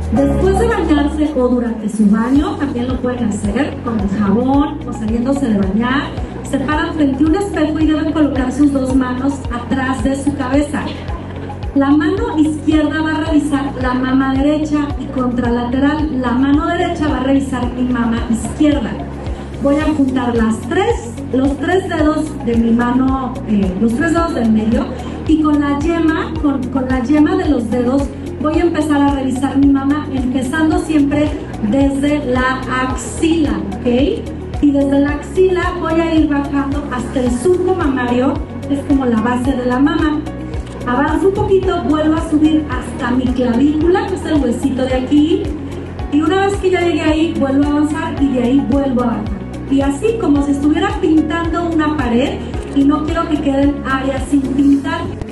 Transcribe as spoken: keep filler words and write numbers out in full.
Después de bañarse o durante su baño, también lo pueden hacer con el jabón o saliéndose de bañar. Se paran frente a un espejo y deben colocar sus dos manos atrás de su cabeza. La mano izquierda va a revisar la mama derecha y contralateral, la mano derecha va a revisar mi mama izquierda. Voy a juntar las tres, los tres dedos de mi mano, eh, los tres dedos del medio, y con la yema, con, con la yema de los dedos voy a empezar a revisar mi mama, empezando siempre desde la axila, ¿ok? Y desde la axila voy a ir bajando hasta el surco mamario, que es como la base de la mama. Avanzo un poquito, vuelvo a subir hasta mi clavícula, que es el huesito de aquí, y una vez que ya llegué ahí, vuelvo a avanzar y de ahí vuelvo a bajar. Y así como si estuviera pintando una pared y no quiero que queden áreas sin pintar.